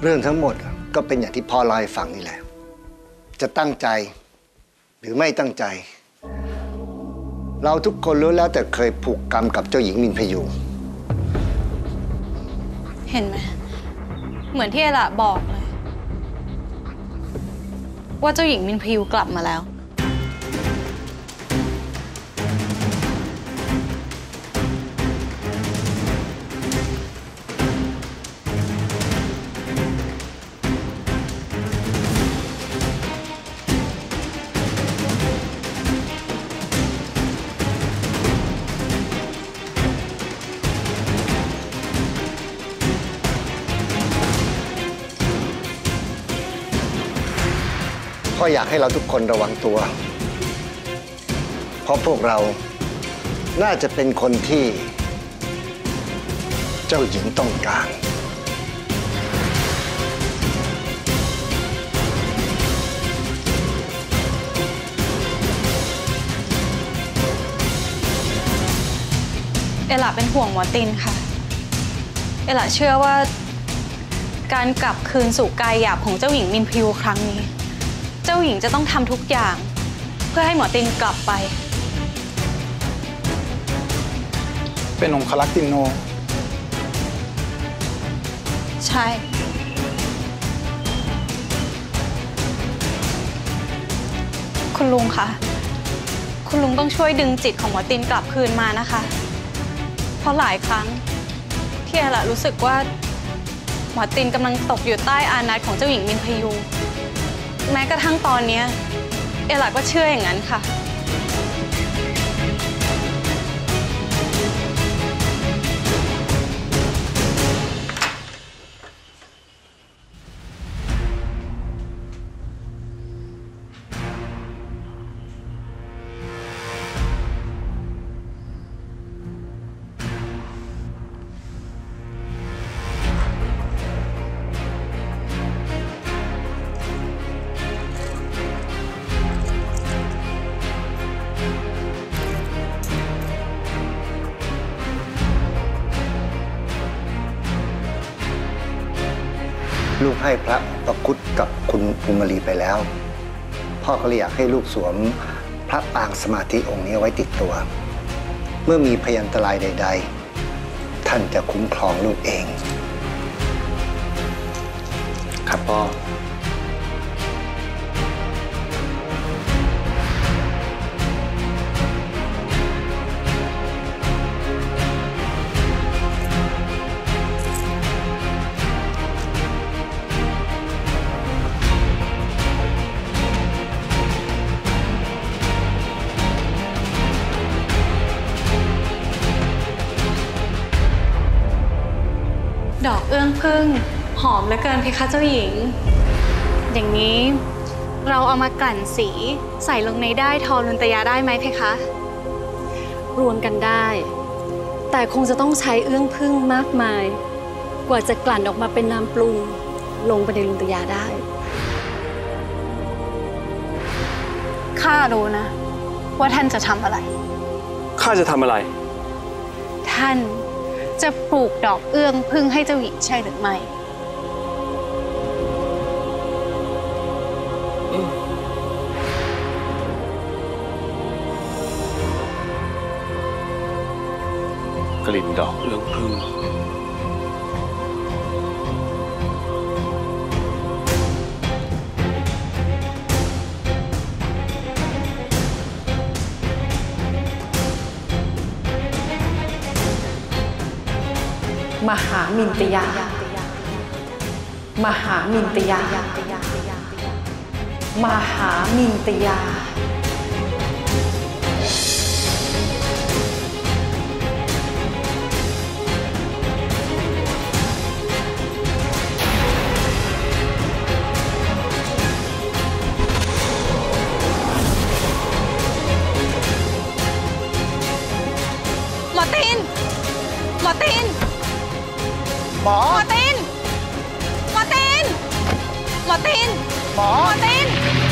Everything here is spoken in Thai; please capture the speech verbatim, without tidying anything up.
รื่องทั้งหมดก็เป็นอย่างที่พ่อเล่าให้ฟังนี่แหละจะตั้งใจหรือไม่ตั้งใจเราทุกคนรู้แล้วแต่เคยผูกกรรมกับเจ้าหญิงมินพยูเห็นไหมเหมือนที่เอละบอกเลยว่าเจ้าหญิงมินพยูกลับมาแล้วพ่ออยากให้เราทุกคนระวังตัวเพราะพวกเราน่าจะเป็นคนที่เจ้าหญิงต้องการเอละเป็นห่วงหมอตินค่ะเอละเชื่อว่าการกลับคืนสู่กายหยาบของเจ้าหญิงมินพยูครั้งนี้เจ้าหญิงจะต้องทำทุกอย่างเพื่อให้หมอตินกลับไปเป็นองครักษ์ตินโนใช่คุณลุงคะคุณลุงต้องช่วยดึงจิตของหมอตินกลับคืนมานะคะเพราะหลายครั้งที่เอละรู้สึกว่าหมอตินกำลังตกอยู่ใต้อานัตของเจ้าหญิงมินพยูแม้กระทั่งตอนนี้เอละก็เชื่ออย่างนั้นค่ะลูกให้พระประคุตกับคุณภูมิลีไปแล้วพ่อก็เลยอยากให้ลูกสวมพระปางสมาธิองค์นี้ไว้ติดตัวเมื่อมีพยันตรายใดๆท่านจะคุ้มครองลูกเองครับพ่อดอกเอื้องพึ่งหอมเหลือเกินเพคะเจ้าหญิงอย่างนี้เราเอามากลั่นสีใส่ลงในด้ายทอลุนตยาได้ไหมเพคะรวมกันได้แต่คงจะต้องใช้เอื้องพึ่งมากมายกว่าจะกลั่นออกมาเป็นน้ำปรุงลงไปในลุนตยาได้ข้ารู้นะว่าท่านจะทำอะไรข้าจะทำอะไรท่านจะปลูกดอกเอื้องพึ่งให้เจ้าหญิงใช่หรือไม่กลิ่นดอกเอื้องพึ่งมหามินตยา มหามินตยา มหามินตยาหมอตินหมอตินหมอตินหมอตินหมอตินหมอติน